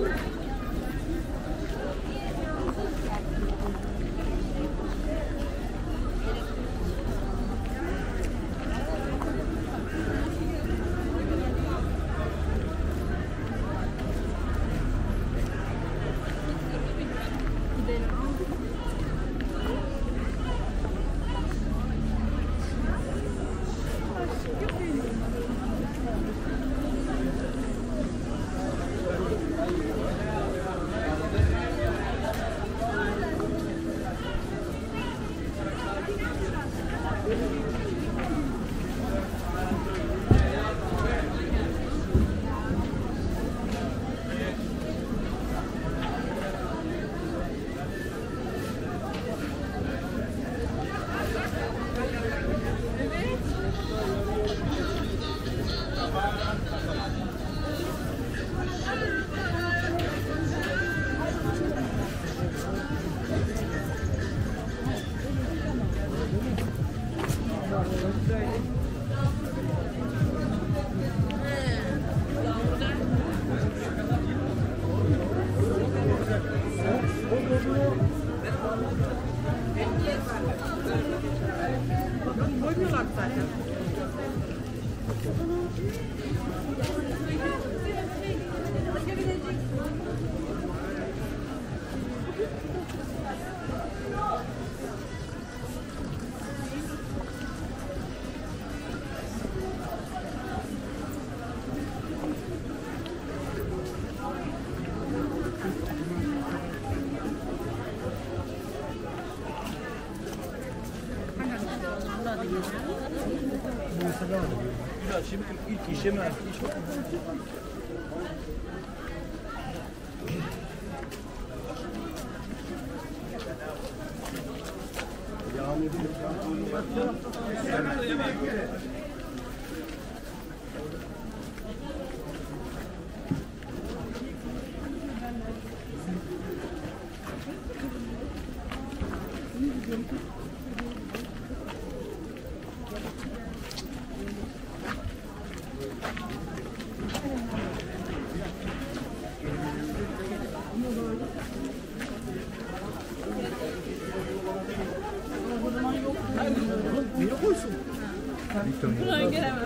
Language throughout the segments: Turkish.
Koymuyorlar zaten. Ya şimdi ilk işe mi? Niye koysun? Buraya gelemez.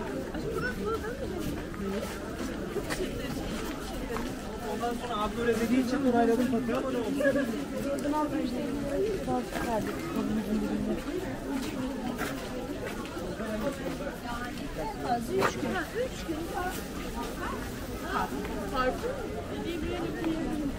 Ondan sonra abi böyle dediği için orayladım patlıyor ama ne oldu? Oradan aldım işte. Daha çıkardık. Kolumuzun dibinde. Az 3 gün. 3 gün farklı. Dediği bir yere gidelim.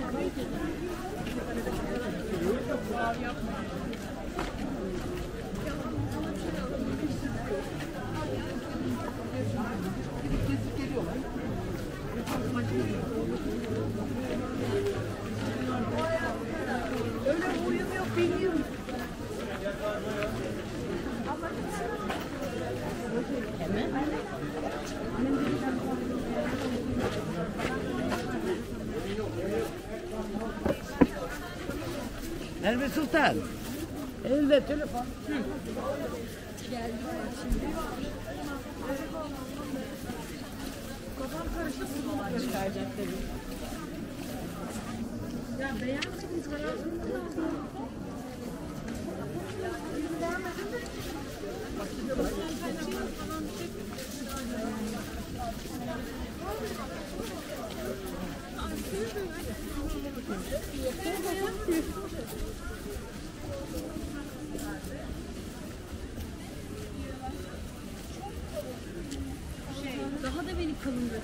Öyle uyum yok, bilmiyorum. Merve Sultan. Elde telefon. Geldi şimdi. Kafam karıştı, buradan çıkaracak tabii. Ya beğenmediniz mi? Daha da beni kalın götür.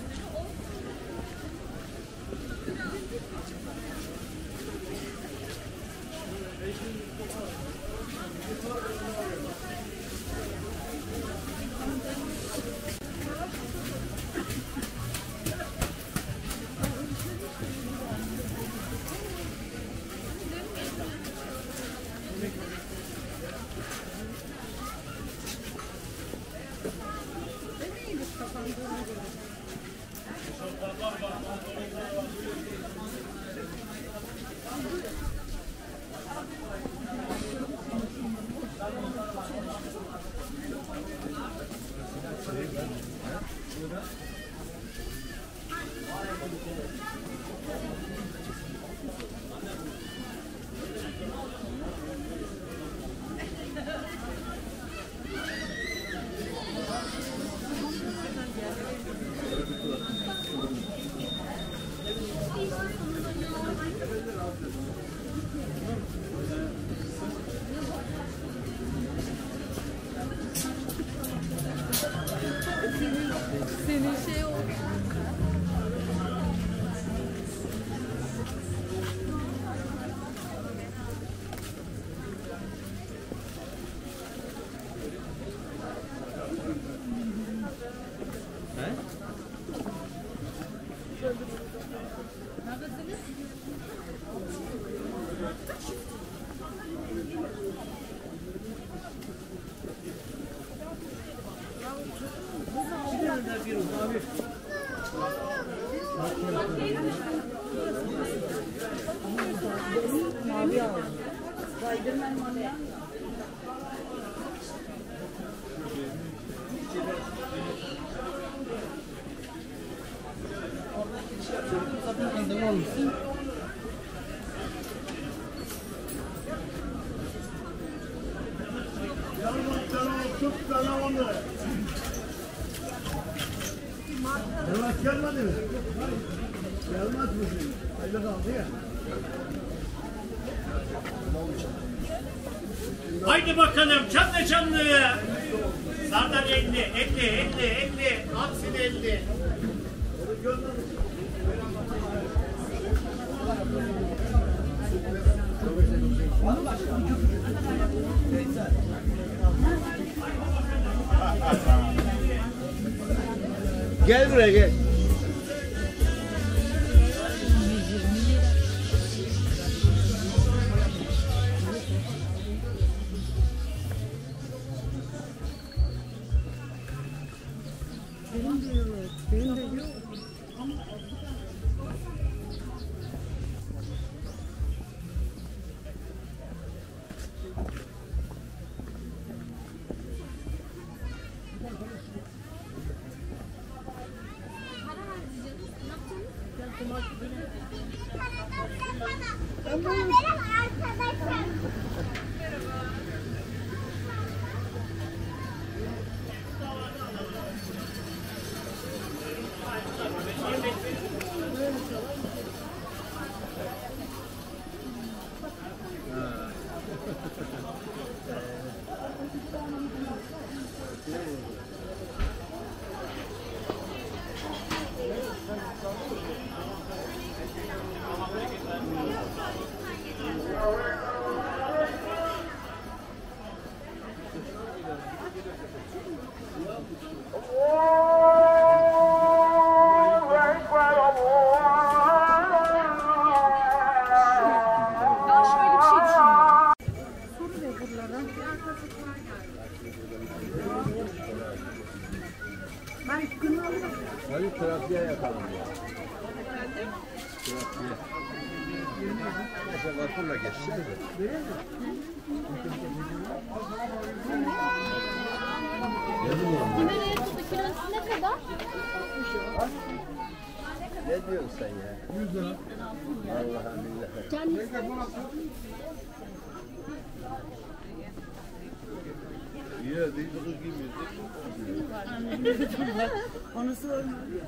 Mavi aldım. Gelmedi mi? Gelmez mi? Öyle kaldı ya. Haydi bakalım canlı canlı. Sardal 50, 50. Aksin 50. Gel buraya gel. Benim de yok. Hadi trafiğe yakalım ya. Trafiğe. Neyse vapurla geçeceğiz de. Nereye tuttu? Kilosu ne kadar? Ne diyorsun sen ya? 100 lira. Allah'a billahi. Kendisi. Ya duyduğunuz gibi. Onu sorma.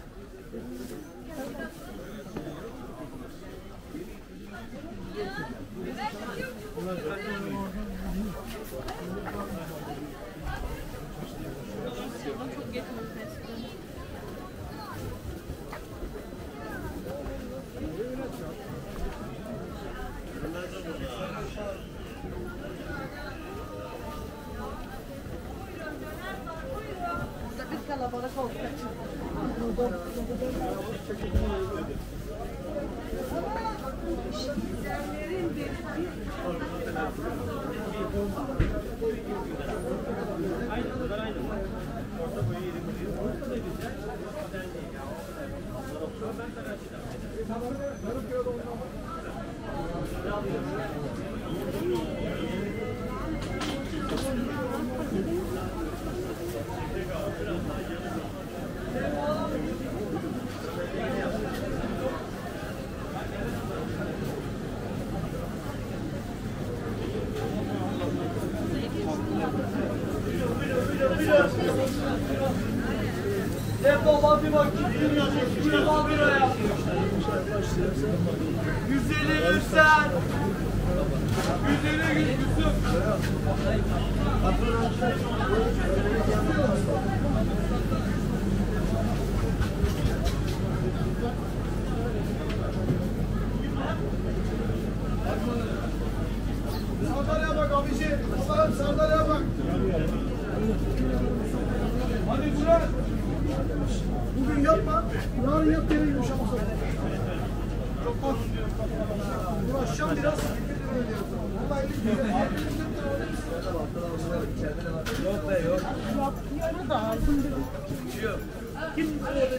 Kalabalık oldu. Depola bir bak, 120 liraya. 150 Mürsel. 150 Yusuf. Sardalya'ya bak abiciğim. Allah'ım sardalya'ya bak. Hadi Murat. Bugün yapma. Yarın yap gene yumuşamasın. Uğraşacağım biraz. Yok be yok. Yaptığını da aldım. Yok. Kim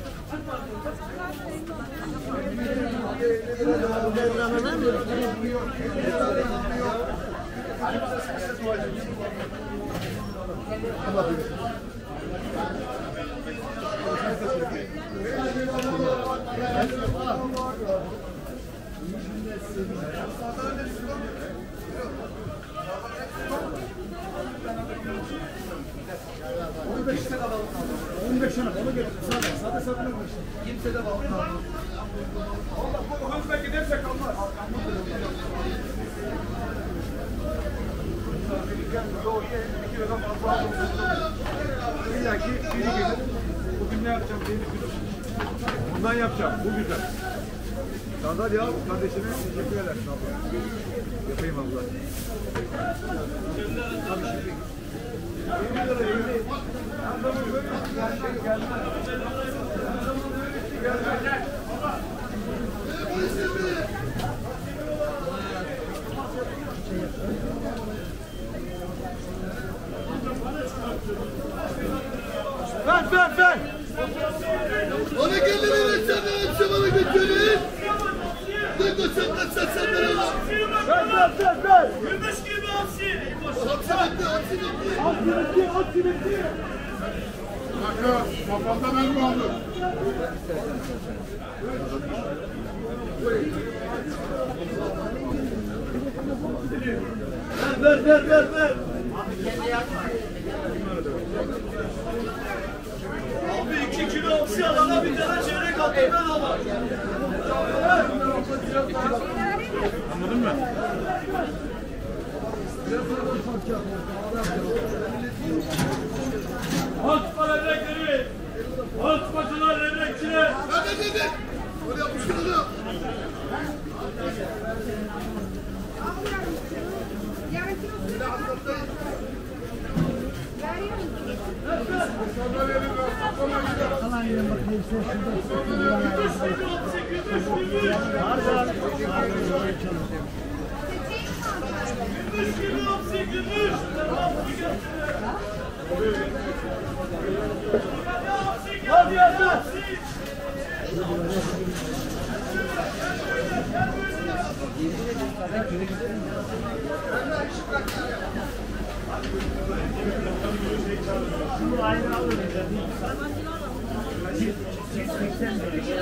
kimse de balık almaz. Allah bu hızla giderse kalmaz. İlla ki biri gelir. Bugün ne yapacağım diye düşünüyorum. Bundan yapacağım. Bu güzel. Sandalye al. Kardeşime teşekkür edersin abla. Yapayım abla. Abi şimdi. Ver. Bana gelin evet sen bana götürün. Dur sen bana al. Ver. Gümüş gibi Hapsi bitti. Kanka, kafamda ben mi aldım? Ver. Abi 2 kilo hapsi alana bir tane çeyrek altından alalım. Anladın mı? Asma levrekleri. Asmacılar levrekçiler. Hadi. Öyle yapmışsın onu. Kalan yerin bakayım sen şurada. Hadi yazlar. Şunu ayrı alırız. 80 lira.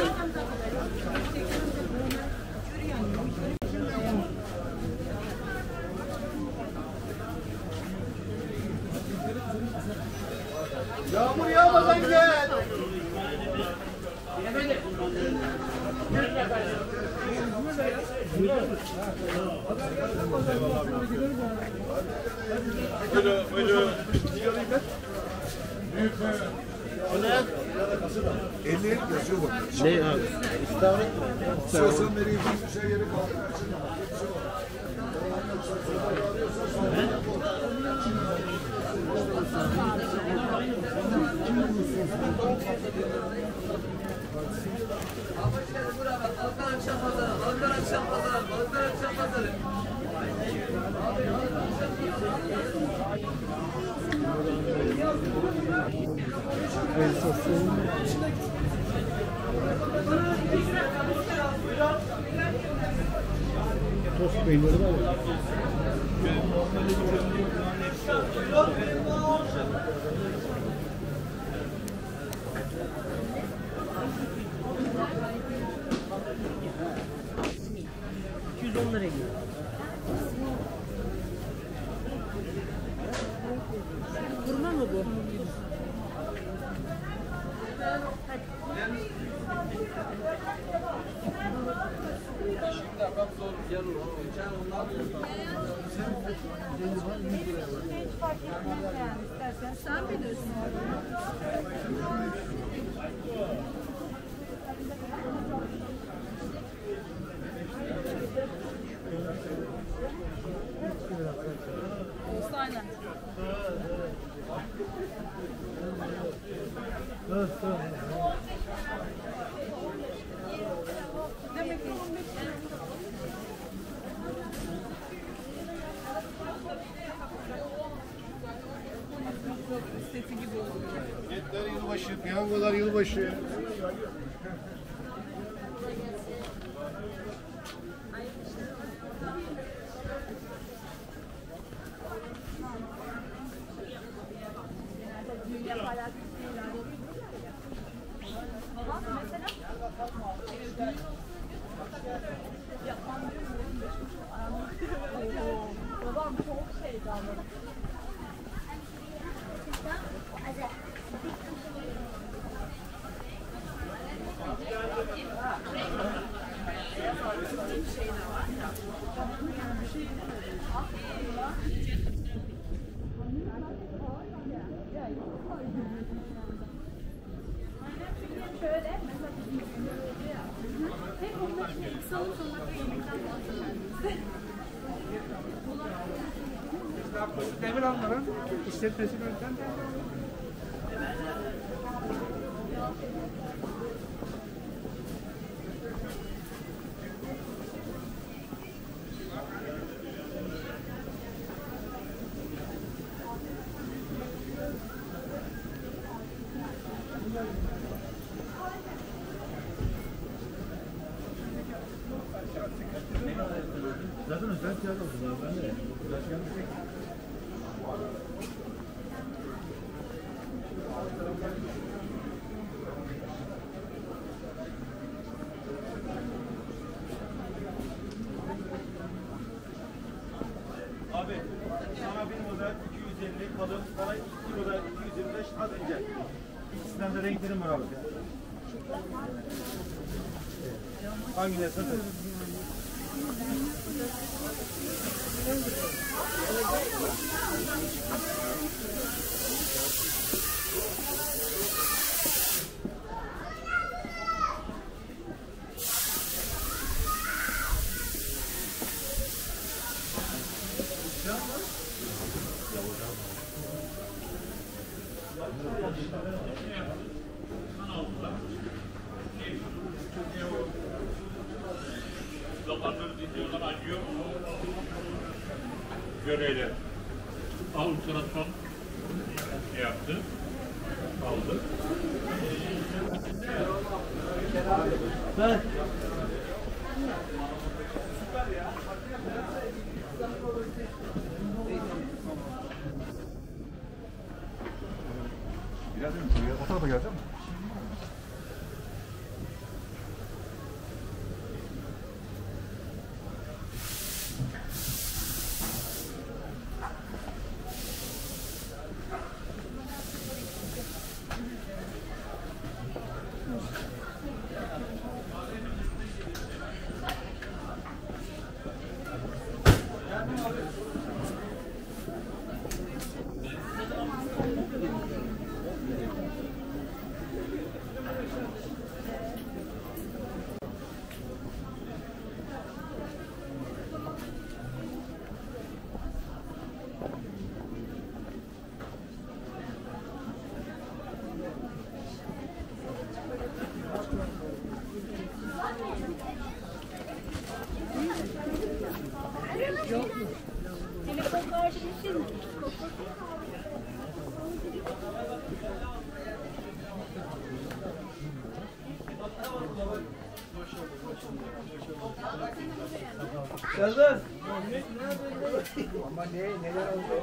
Yağmur yağmadan gel. Buyurun. Büyük be. O ne? 50 yazıyor bak. Ne abi? İstavrit mi? Sosyal medyayı bir şey yeri kaldı. Tost peyniri var ya. $210 geliyor. Kurma mı bu? Sen bilirsin. Aynen. Evet. Demek ki 15 Piyangolar yılbaşı. Babam çok şeydi ama. Demir Hanım'ın işletmesi yöneten Zaten özel tiyatro oldu. Ben de. Abi sana bir model 250 kalın, bana 2 model 225 az ince. İkisinden de renklerim var abi. Hangileri satın? Zamanları dinliyorlar, acıyor. Göreyle. Ultrason yaptı. Aldı. Ben. Geldim şuraya. O tarafa geleceğim mi? Telefon karşılaşır mı? Serdar. ama neler oldu?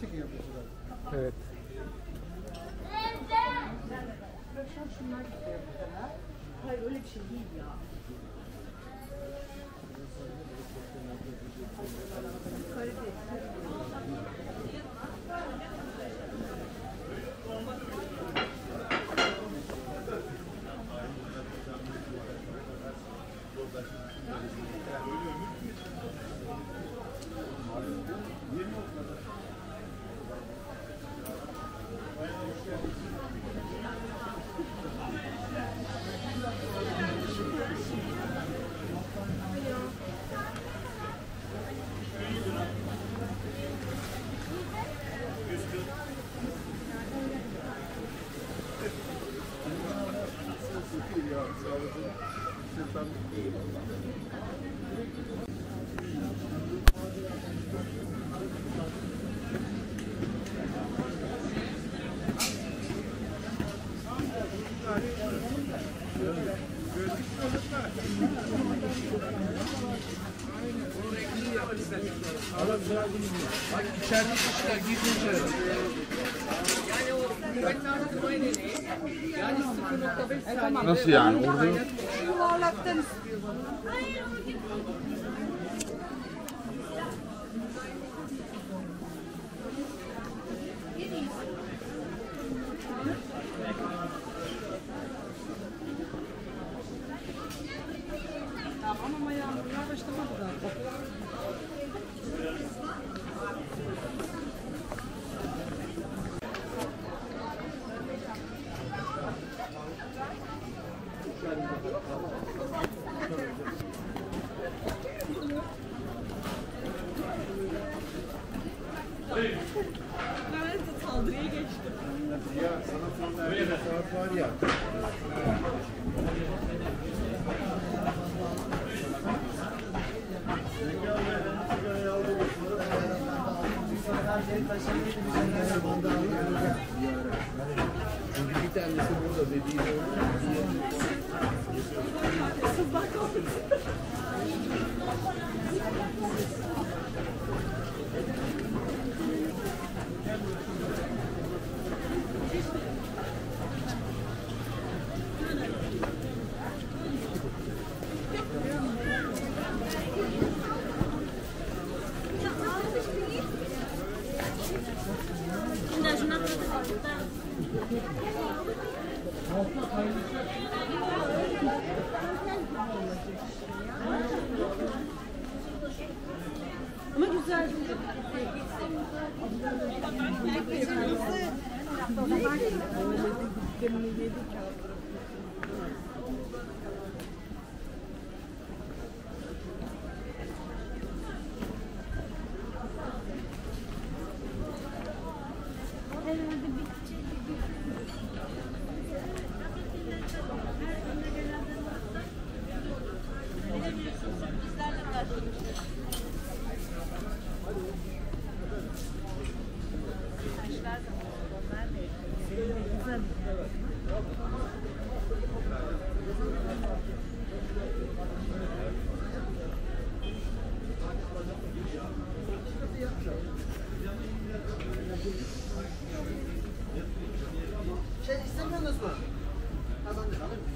Tekin yapıyorsun abi. Evet. Hayır öyle bir şey değil ya. Bak içeride kişiler girdi. Yani o kuvvetli arttırmayı deneyin. Yani 0.5 saniye. Nasıl yani? Orada Yuvarlaktan istiyor bana. Tamam ama yağmurlar başlamadı zaten. Ben de saldırıya geçtim. ya sana son verdiğim saat var ya. Çünkü bir tanesi burada dediğin Ama güzel. Şey istemiyorsunuz mu? Kazandık alır mısın?